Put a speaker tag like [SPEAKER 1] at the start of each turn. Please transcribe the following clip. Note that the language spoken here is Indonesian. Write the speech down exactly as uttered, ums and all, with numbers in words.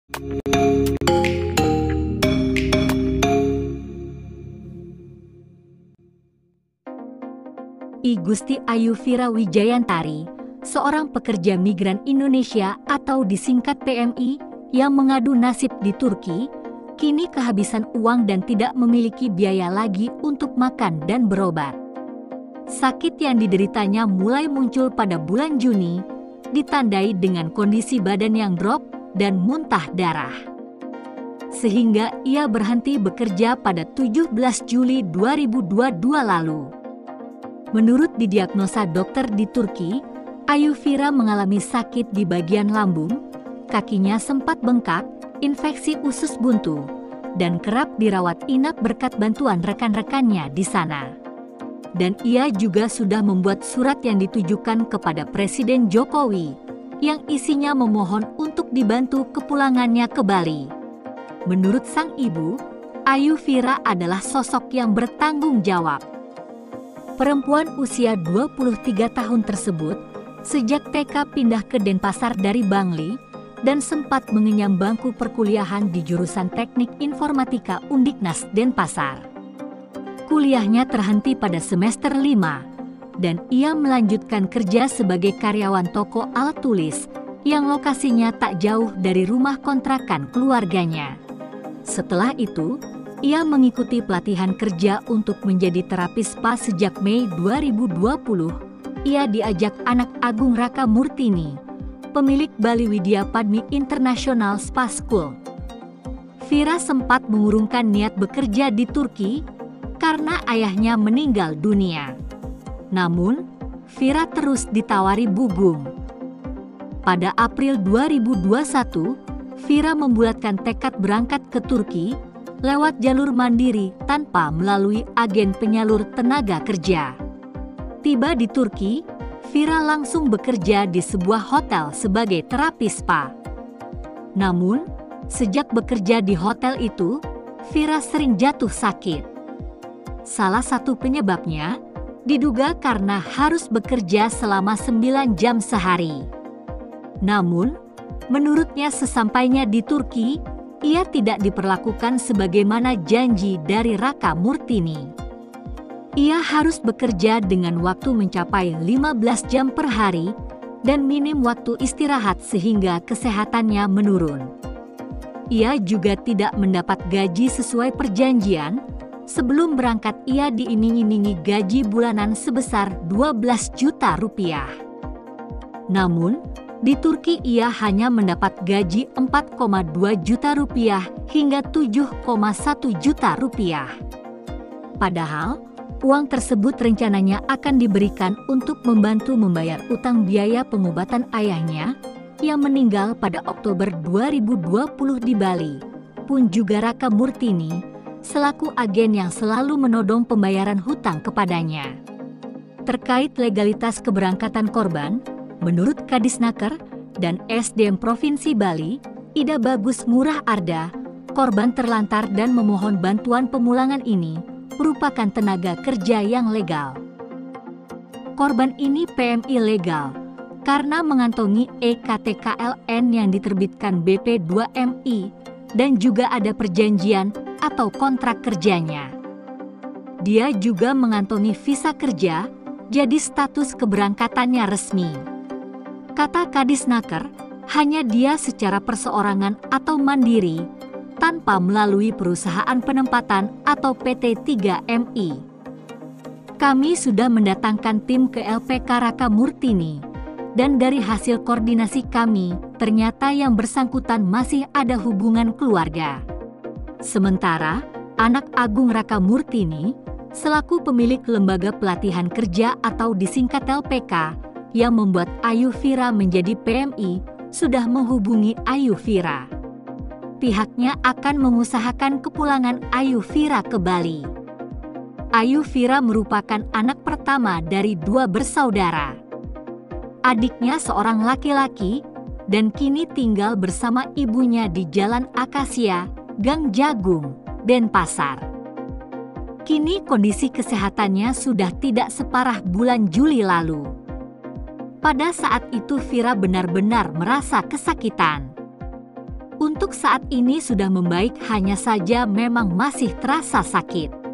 [SPEAKER 1] I Gusti Ayu Fira Wijayantari, seorang pekerja migran Indonesia atau disingkat P M I yang mengadu nasib di Turki, kini kehabisan uang dan tidak memiliki biaya lagi untuk makan dan berobat. Sakit yang dideritanya mulai muncul pada bulan Juni, ditandai dengan kondisi badan yang drop dan muntah darah. Sehingga ia berhenti bekerja pada tujuh belas Juli dua ribu dua puluh dua lalu. Menurut didiagnosa dokter di Turki, Ayu Fira mengalami sakit di bagian lambung, kakinya sempat bengkak, infeksi usus buntu, dan kerap dirawat inap berkat bantuan rekan-rekannya di sana. Dan ia juga sudah membuat surat yang ditujukan kepada Presiden Jokowi, yang isinya memohon untuk dibantu kepulangannya ke Bali. Menurut sang ibu, Ayu Fira adalah sosok yang bertanggung jawab. Perempuan usia dua puluh tiga tahun tersebut sejak T K pindah ke Denpasar dari Bangli dan sempat mengenyam bangku perkuliahan di jurusan Teknik Informatika Undiknas Denpasar. Kuliahnya terhenti pada semester lima dan ia melanjutkan kerja sebagai karyawan toko alat tulis yang lokasinya tak jauh dari rumah kontrakan keluarganya. Setelah itu, ia mengikuti pelatihan kerja untuk menjadi terapis spa sejak Mei dua ribu dua puluh. Ia diajak anak Agung Raka Murtini, pemilik Bali Widya Padmi International Spa School. Fira sempat mengurungkan niat bekerja di Turki karena ayahnya meninggal dunia. Namun, Fira terus ditawari Bugum. Pada April dua ribu dua puluh satu, Fira membulatkan tekad berangkat ke Turki lewat jalur mandiri tanpa melalui agen penyalur tenaga kerja. Tiba di Turki, Fira langsung bekerja di sebuah hotel sebagai terapis spa. Namun, sejak bekerja di hotel itu, Fira sering jatuh sakit. Salah satu penyebabnya diduga karena harus bekerja selama sembilan jam sehari. Namun, menurutnya sesampainya di Turki, ia tidak diperlakukan sebagaimana janji dari Raka Murtini. Ia harus bekerja dengan waktu mencapai lima belas jam per hari dan minim waktu istirahat sehingga kesehatannya menurun. Ia juga tidak mendapat gaji sesuai perjanjian. Sebelum berangkat ia diiming-imingi gaji bulanan sebesar dua belas juta rupiah. Namun, di Turki ia hanya mendapat gaji empat koma dua juta rupiah hingga tujuh koma satu juta rupiah. Padahal, uang tersebut rencananya akan diberikan untuk membantu membayar utang biaya pengobatan ayahnya yang meninggal pada Oktober dua ribu dua puluh di Bali. Pun juga Raka Murtini, selaku agen yang selalu menodong pembayaran hutang kepadanya. Terkait legalitas keberangkatan korban, menurut Kadisnaker dan S D M Provinsi Bali, Ida Bagus Ngurah Arda, korban terlantar dan memohon bantuan pemulangan ini merupakan tenaga kerja yang legal. Korban ini P M I legal karena mengantongi E K T K L N yang diterbitkan B P dua M I dan juga ada perjanjian atau kontrak kerjanya. Dia juga mengantongi visa kerja, jadi status keberangkatannya resmi. Kata Kadisnaker, hanya dia secara perseorangan atau mandiri, tanpa melalui perusahaan penempatan atau P T tiga M I. Kami sudah mendatangkan tim ke L P K Raka Murtini, dan dari hasil koordinasi kami, ternyata yang bersangkutan masih ada hubungan keluarga. Sementara, anak Agung Raka Murtini, selaku pemilik lembaga pelatihan kerja atau disingkat L P K, yang membuat Ayu Fira menjadi P M I, sudah menghubungi Ayu Fira. Pihaknya akan mengusahakan kepulangan Ayu Fira ke Bali. Ayu Fira merupakan anak pertama dari dua bersaudara. Adiknya seorang laki-laki dan kini tinggal bersama ibunya di Jalan Akasia, Gang Jagung, Denpasar. Kini kondisi kesehatannya sudah tidak separah bulan Juli lalu. Pada saat itu Fira benar-benar merasa kesakitan. Untuk saat ini sudah membaik, hanya saja memang masih terasa sakit.